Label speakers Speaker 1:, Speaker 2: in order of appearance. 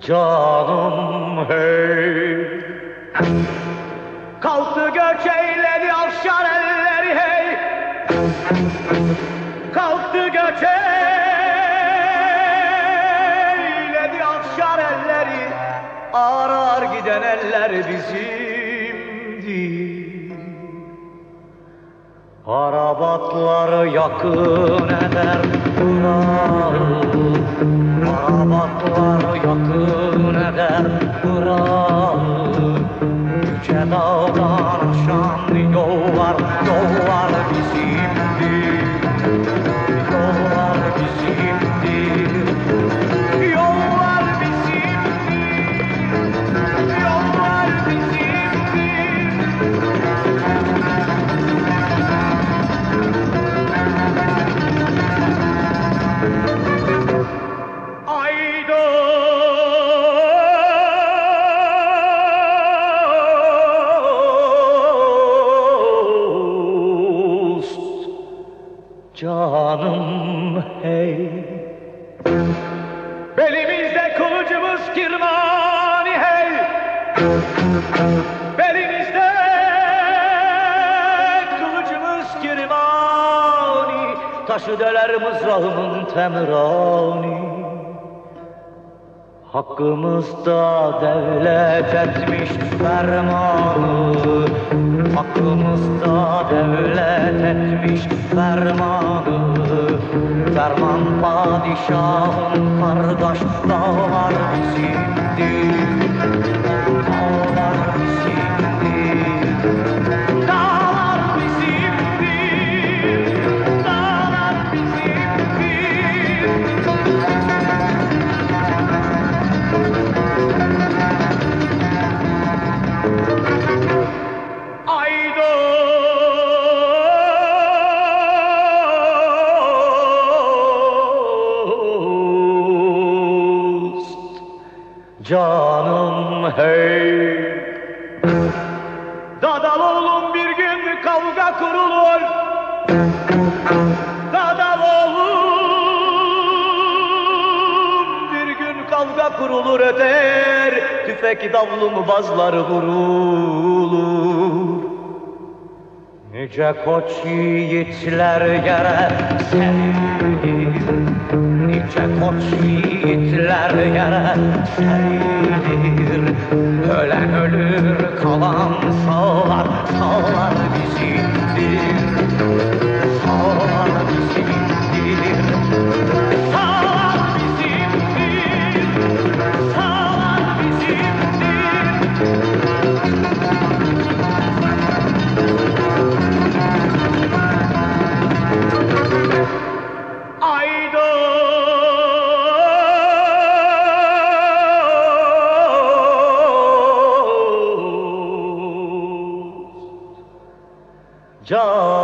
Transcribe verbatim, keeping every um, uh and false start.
Speaker 1: Canım hey. Kalktı göç eyledi avşar elleri hey. Kalktı göç eyledi avşar elleri. Arar giden eller bizimdi. Arabatlar yakın eder Irak'ı. Arabatlar yakın eder Irak'ı. Yüce dağdan aşan yollar, yollar bizimdi. Yollar bizimdi. Yollar bizimdi. Yollar bizimdi. Canım hey. Belimizde kılıcımız kirmani hey. Belimizde kılıcımız kirmani. Taşı deler mızrağımın temirani. Hakkımızda devlet etmiş fermanı. Hakkımızda devlet etmiş fermanı. Ferman padişahın kardeş dağlar bizimdi. Dağlar bizimdi. Dağlar bizimdi. Dağlar bizimdi. Canım hey. Dadaloğlum bir gün kavga kurulur. Dadaloğlum bir gün kavga kurulur eder. Tüfek davlum bazları vurulur. Nice koç yiğitler yere serilir. Nice koç yiğitler yere serilir. Ölen ölür kalan sağlar, sağlar bizimdir. Sağlar bizimdir. Sağlar bizimdir. Sağlar bizimdir. Can